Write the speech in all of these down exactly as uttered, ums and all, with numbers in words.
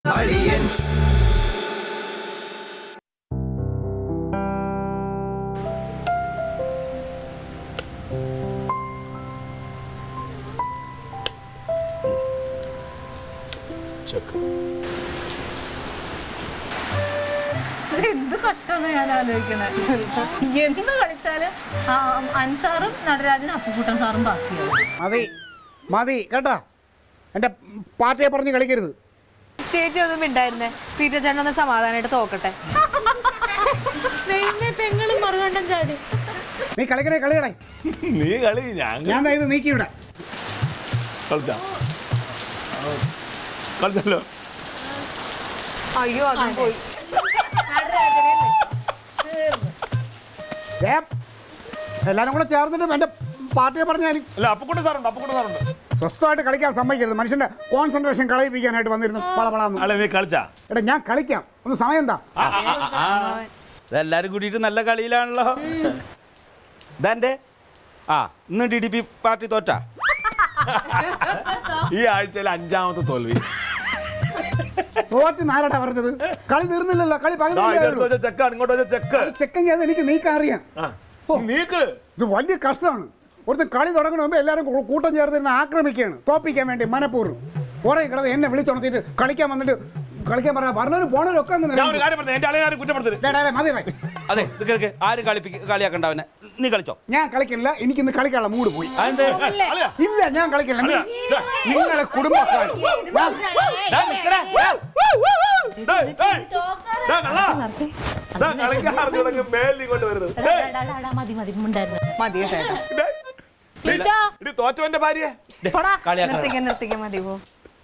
Aliens. Check. എന്ത് കഷ്ടമാണ് ഞാൻ ആലോചിക്കണത്. എന്ത് കളിച്ചാല് അൻസാറും നടരാജനും അപ്പുക്കുട്ടൻ സാറും ബാക്കിയാവും. മതി മതി കേട്ടോ, എന്റെ പാർട്ടിയെ പറഞ്ഞ് കളിക്കരുത്. ചേച്ചി ഒന്നും ഉണ്ടായിരുന്നേ, പീറ്റർ ചേട്ടൻ ഒന്ന് സമാധാനമായിട്ട് തോക്കട്ടെ. പെങ്ങളും മറുകണ്ടം ചാടി. നീ കളിക്കണേ കളിയടേ. നീ കളി ഞാൻ ഞാൻ ഇത് നീക്കി ഇവിടെ കളിച്ചാ കളിച്ചല്ലോ. അയ്യോ അതും പോയി. എല്ലാരും കൂടെ ചേർന്നിട്ട് എന്റെ പാർട്ടിയെ പറഞ്ഞാൽ അല്ല അപ്പുക്കുട്ടൻ സാറുണ്ട് അപ്പുക്കുട്ടൻ സാറുണ്ട് സ്വസ്ഥമായിട്ട് കളിക്കാൻ സമ്മതിക്കരുത്. മനുഷ്യന്റെ കോൺസെൻട്രേഷൻ കളയിപ്പിക്കാനായിട്ട് വന്നിരുന്നു പളപളാന്ന്. അല്ല നീ കളിച്ചാ? എടാ ഞാൻ കളിക്കാം, ഒന്ന് സമയം എന്താ? എല്ലാരും കൂടിയിട്ട് നല്ല കളിയിലാണല്ലോ. ഇതാൻ്റെ ആ ഇന്ന് ടി ഡി പി പാർട്ടി തോറ്റാ? ഈ ആഴ്ചയിൽ അഞ്ചാമത്തെ തോൽവി. തോറ്റ് നാരടാ പറഞ്ഞത്? കളി തീർന്നില്ലല്ലോ, കളി പകുതി ചെക്കാണ് ഇങ്ങോട്ട് ചെക്ക്. ചെക്കൻ എനിക്ക് നീക്കാൻ അറിയാം. നീക്ക് ഇത് വലിയ കഷ്ടമാണ്. ഒരുത്തൻ കളി തുടങ്ങുന്ന മുമ്പ് എല്ലാവരും കൂട്ടം ചേർന്നിരുന്ന് ആക്രമിക്കുകയാണ്, തോപ്പിക്കാൻ വേണ്ടി മനഃപൂർവ്വം. കുറേ കിടന്ന് എന്നെ വിളിച്ചുണർത്തിയിട്ട് കളിക്കാൻ വന്നിട്ട് കളിക്കാൻ പറഞ്ഞ പറഞ്ഞവരും പോണവരും ഒക്കെ അതെ ആരും കളിപ്പിക്ക കളിയാക്കണ്ട അവനെ. നീ കളിച്ചോ? ഞാൻ കളിക്കില്ല, എനിക്കിന്ന് കളിക്കാനുള്ള മൂഡ് പോയി. ഇല്ല ഞാൻ കളിക്കില്ല. നിങ്ങളെ കുടുംബക്കാർ തോറ്റവന്റെ ഭാര്യ നിർത്തിക്കാൻ നിർത്തിക്കാൻ മതി പോ.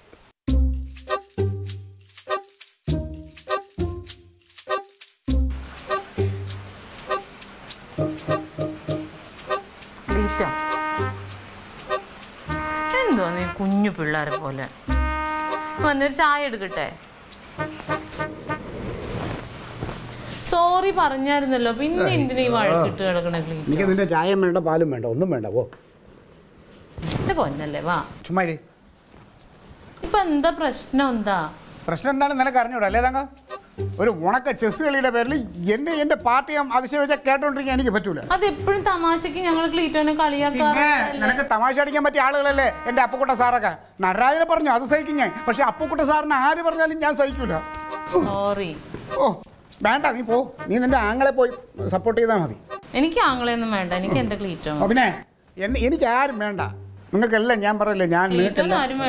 എന്തോ നീ കുഞ്ഞു പിള്ളേരെ പോലെ വന്നൊരു ചായ എടുക്കട്ടെ? സോറി പറഞ്ഞായിരുന്നല്ലോ, പിന്നെ എന്തിനാ ഈ വഴക്കിട്ട് കിടക്കണേ? എനിക്ക് നിന്റെ ചായയും വേണ്ട പാലും വേണ്ട ഒന്നും വേണ്ട. ഓ എന്റെ പൊന്നല്ലേ വാ. ചുമ്മാ ഇപ്പൊ എന്താ പ്രശ്നം? എന്താ പ്രശ്നം എന്താണെന്ന് നിനക്ക് അറിഞ്ഞൂടാ അല്ലേ? തങ്ക ഒരു ഉണക്ക ചെസ് കളിയുടെ പേരിൽ എന്റെ എന്റെ പാർട്ടി അതിശയം വെച്ചാൽ കേട്ടോണ്ടിരിക്കാൻ എനിക്ക് പറ്റൂല. അത് എപ്പോഴും തമാശക്ക് ഞങ്ങൾ ക്ലീറ്റോനെ കളിയാക്കാറ്. നിനക്ക് തമാശ അടിക്കാൻ പറ്റിയ ആളുകളല്ലേ എന്റെ അപ്പുക്കുട്ട സാറൊക്കെ. നടരാജനെ പറഞ്ഞു അത് സഹിക്കും ഞാൻ, പക്ഷെ അപ്പുക്കുട്ട സാറിന് ആര് പറഞ്ഞാലും ഞാൻ സഹിക്കൂല. സോറി. ഓ വേണ്ട, നീ പോ. നീ നിന്റെ ആങ്ങളെ പോയി സപ്പോർട്ട് ചെയ്താൽ മതി. എനിക്ക് ആങ്ങളെയൊന്നും വേണ്ട, എനിക്ക് എന്റെ ക്ലീറ്റോ. പിന്നെ എനിക്ക് ആരും വേണ്ട, നിങ്ങൾക്കെല്ലാം ഞാൻ പറയല്ലേ. ഞാൻ എനിക്ക്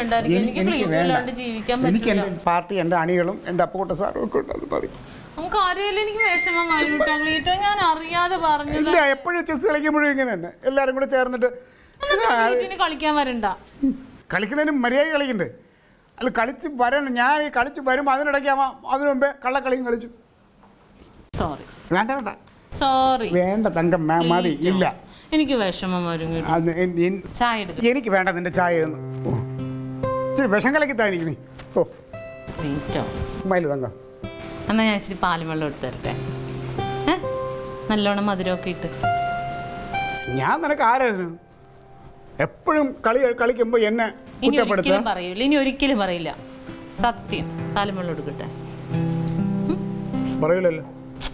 എന്റെ പാർട്ടി എന്റെ അണികളും എന്റെ അപ്പുക്കുട്ട സാറും ഒക്കെ ഉണ്ട്, അത് മതി. നമുക്ക് അറിയില്ല, എനിക്ക് വിഷമം ക്ലീറ്റോ. ഞാൻ അറിയാതെ പറഞ്ഞത്. ഇല്ല, എപ്പോഴും ചെസ് കളിക്കുമ്പോഴും ഇങ്ങനെ തന്നെ എല്ലാരും കൂടെ ചേർന്നിട്ട് കളിക്കാൻ വരണ്ട. കളിക്കുന്നതിന് മര്യാദ കളിക്കണ്ടേ? അല്ല കളിച്ച് വരണം. ഞാൻ ഈ കളിച്ച് വരുമ്പോൾ അതിനിടയ്ക്ക് അതിനു മുമ്പേ കള്ളക്കളിയും കളിച്ചു. സോറി. വേണ്ട വേണ്ട സോറി വേണ്ട തങ്കം മതി. ഇല്ല എനിക്ക് വിഷമം വരും. ചായ എടുക്കും. എനിക്ക് വേണ്ട നിന്റെ ചായ ഒന്ന്. ഇച്ചിരി വിഷം കലക്കി താനിക്ക് നീ. ഓ മയില് തങ്കം. എന്നാ ഞാൻ ഇച്ചിരി പാലും വെള്ളം എടുത്ത് തരട്ടെ? നല്ലോണം മധുരമൊക്കെ ഇട്ട്. ഞാൻ നിനക്ക് ആരായിരുന്നു? എപ്പോഴും കളി കളിക്കുമ്പോ എന്നെ ഒരിക്കലും പറയൂല, ഇനി ഒരിക്കലും പറയില്ല. സത്യം. പാലും വെള്ളം എടുക്കട്ടെ? പറയൂലല്ലോ.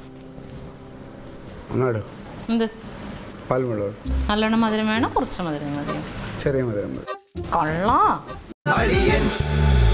ഒന്നാട് എന്ത് പാലും വെള്ളം? നല്ലോണം മധുരം വേണം, കുറച്ച് മധുരം മതിയോ? ചെറിയ മധുരം മതി. കൊള്ളാം.